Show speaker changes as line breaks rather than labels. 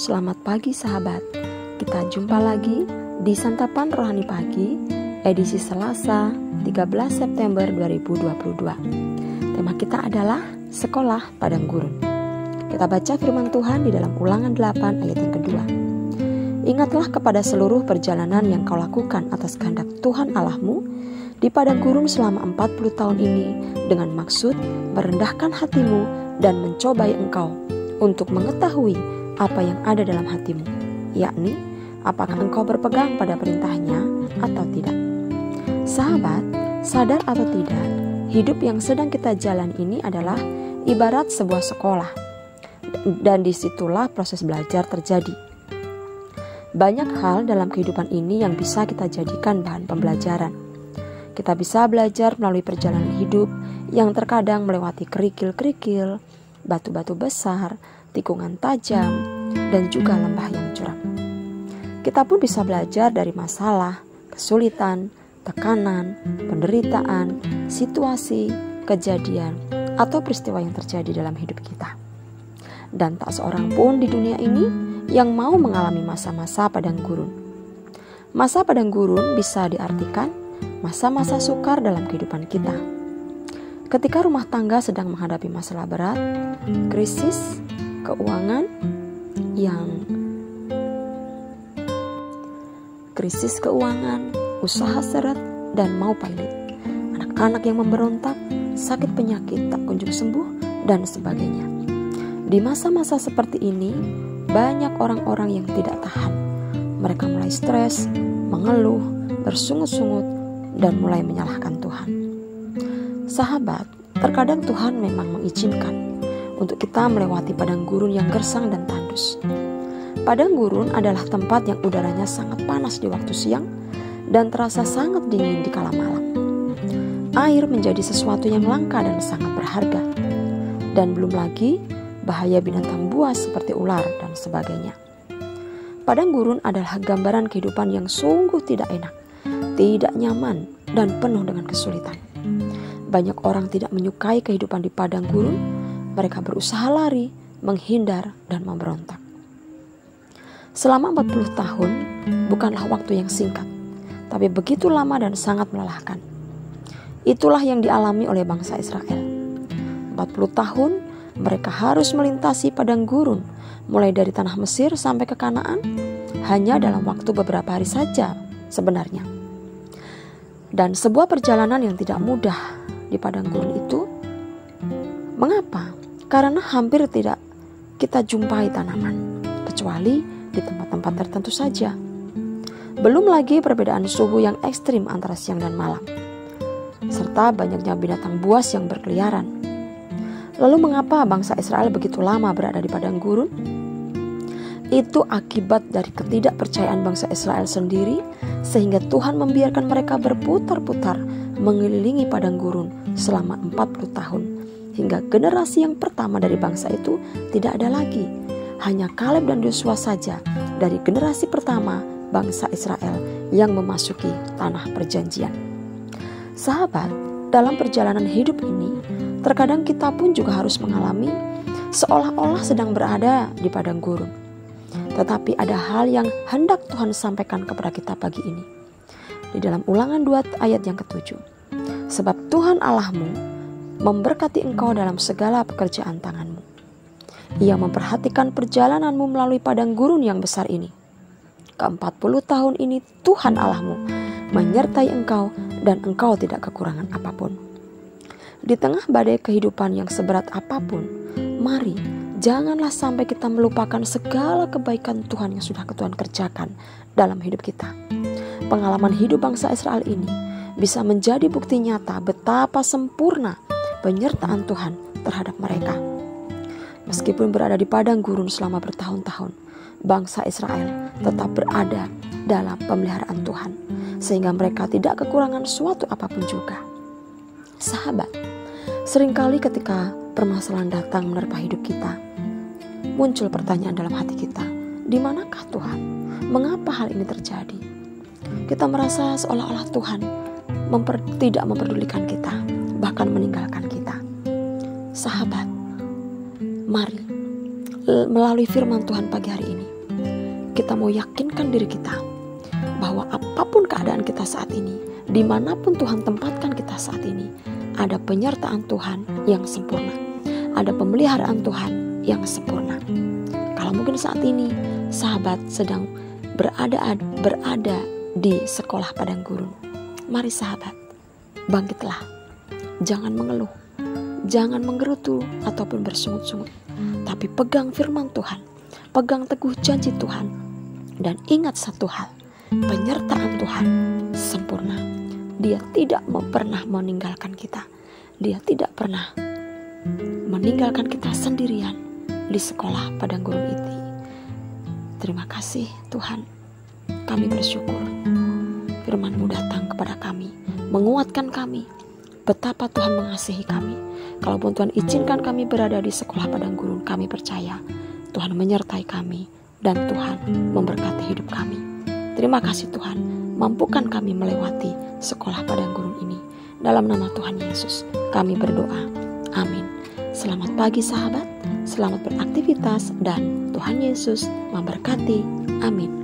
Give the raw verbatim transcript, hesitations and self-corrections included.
Selamat pagi sahabat. Kita jumpa lagi di Santapan Rohani Pagi, edisi Selasa, tiga belas September dua ribu dua puluh dua. Tema kita adalah Sekolah Padang Gurun. Kita baca firman Tuhan di dalam Ulangan delapan ayat yang kedua. Ingatlah kepada seluruh perjalanan yang kau lakukan atas kehendak Tuhan Allahmu di padang gurun selama empat puluh tahun ini dengan maksud merendahkan hatimu dan mencobai engkau untuk mengetahui apa yang ada dalam hatimu, yakni apakah engkau berpegang pada perintahnya atau tidak. Sahabat, sadar atau tidak, hidup yang sedang kita jalan ini adalah ibarat sebuah sekolah, dan disitulah proses belajar terjadi. Banyak hal dalam kehidupan ini yang bisa kita jadikan bahan pembelajaran. Kita bisa belajar melalui perjalanan hidup yang terkadang melewati kerikil-kerikil, batu-batu besar, tikungan tajam, dan juga lembah yang curam. Kita pun bisa belajar dari masalah, kesulitan, tekanan, penderitaan, situasi, kejadian, atau peristiwa yang terjadi dalam hidup kita. Dan tak seorang pun di dunia ini yang mau mengalami masa-masa padang gurun. Masa padang gurun bisa diartikan masa-masa sukar dalam kehidupan kita. Ketika rumah tangga sedang menghadapi masalah berat, krisis, keuangan yang krisis keuangan, usaha seret dan mau pailit, anak-anak yang memberontak, sakit penyakit tak kunjung sembuh, dan sebagainya. Di masa-masa seperti ini, banyak orang-orang yang tidak tahan. Mereka mulai stres, mengeluh, bersungut-sungut, dan mulai menyalahkan Tuhan. Sahabat, terkadang Tuhan memang mengizinkan untuk kita melewati padang gurun yang gersang dan tandus. Padang gurun adalah tempat yang udaranya sangat panas di waktu siang dan terasa sangat dingin di kala malam. Air menjadi sesuatu yang langka dan sangat berharga. Dan belum lagi bahaya binatang buas seperti ular dan sebagainya. Padang gurun adalah gambaran kehidupan yang sungguh tidak enak, tidak nyaman, dan penuh dengan kesulitan. Banyak orang tidak menyukai kehidupan di padang gurun. Mereka berusaha lari, menghindar, dan memberontak. Selama empat puluh tahun bukanlah waktu yang singkat, tapi begitu lama dan sangat melelahkan. Itulah yang dialami oleh bangsa Israel. empat puluh tahun mereka harus melintasi padang gurun, mulai dari tanah Mesir sampai ke Kanaan, hanya dalam waktu beberapa hari saja sebenarnya. Dan sebuah perjalanan yang tidak mudah di padang gurun itu. Mengapa? Karena hampir tidak kita jumpai tanaman, kecuali di tempat-tempat tertentu saja. Belum lagi perbedaan suhu yang ekstrim antara siang dan malam, serta banyaknya binatang buas yang berkeliaran. Lalu mengapa bangsa Israel begitu lama berada di padang gurun? Itu akibat dari ketidakpercayaan bangsa Israel sendiri, sehingga Tuhan membiarkan mereka berputar-putar mengelilingi padang gurun selama empat puluh tahun. Hingga generasi yang pertama dari bangsa itu tidak ada lagi. Hanya Kaleb dan Yosua saja dari generasi pertama bangsa Israel yang memasuki tanah perjanjian. Sahabat, dalam perjalanan hidup ini, terkadang kita pun juga harus mengalami seolah-olah sedang berada di padang gurun. Tetapi ada hal yang hendak Tuhan sampaikan kepada kita pagi ini. Di dalam Ulangan dua ayat yang ketujuh. Sebab Tuhan Allahmu memberkati engkau dalam segala pekerjaan tanganmu. Ia memperhatikan perjalananmu melalui padang gurun yang besar ini. Keempat puluh tahun ini Tuhan Allahmu menyertai engkau dan engkau tidak kekurangan apapun. Di tengah badai kehidupan yang seberat apapun, mari janganlah sampai kita melupakan segala kebaikan Tuhan yang sudah Tuhan kerjakan dalam hidup kita. Pengalaman hidup bangsa Israel ini bisa menjadi bukti nyata betapa sempurna penyertaan Tuhan terhadap mereka. Meskipun berada di padang gurun selama bertahun-tahun, bangsa Israel tetap berada dalam pemeliharaan Tuhan, sehingga mereka tidak kekurangan suatu apapun juga. Sahabat, seringkali ketika permasalahan datang menerpa hidup kita, muncul pertanyaan dalam hati kita, di manakah Tuhan? Mengapa hal ini terjadi? Kita merasa seolah-olah Tuhan memper, tidak memperdulikan kita, bahkan meninggalkan kita. Sahabat, mari melalui firman Tuhan pagi hari ini, kita mau yakinkan diri kita bahwa apapun keadaan kita saat ini, dimanapun Tuhan tempatkan kita saat ini, ada penyertaan Tuhan yang sempurna, ada pemeliharaan Tuhan yang sempurna. Kalau mungkin saat ini sahabat sedang berada berada di sekolah padang gurun, mari sahabat, bangkitlah, jangan mengeluh, jangan menggerutu ataupun bersungut-sungut, tapi pegang firman Tuhan, pegang teguh janji Tuhan, dan ingat satu hal, penyertaan Tuhan sempurna. Dia tidak pernah meninggalkan kita, Dia tidak pernah meninggalkan kita sendirian di sekolah padang gurun itu. Terima kasih Tuhan, kami bersyukur firman-Mu datang kepada kami, menguatkan kami, betapa Tuhan mengasihi kami. Kalaupun Tuhan izinkan kami berada di sekolah padang gurun, kami percaya Tuhan menyertai kami dan Tuhan memberkati hidup kami. Terima kasih Tuhan, mampukan kami melewati sekolah padang gurun ini. Dalam nama Tuhan Yesus kami berdoa, amin. Selamat pagi sahabat, selamat beraktivitas, dan Tuhan Yesus memberkati, amin.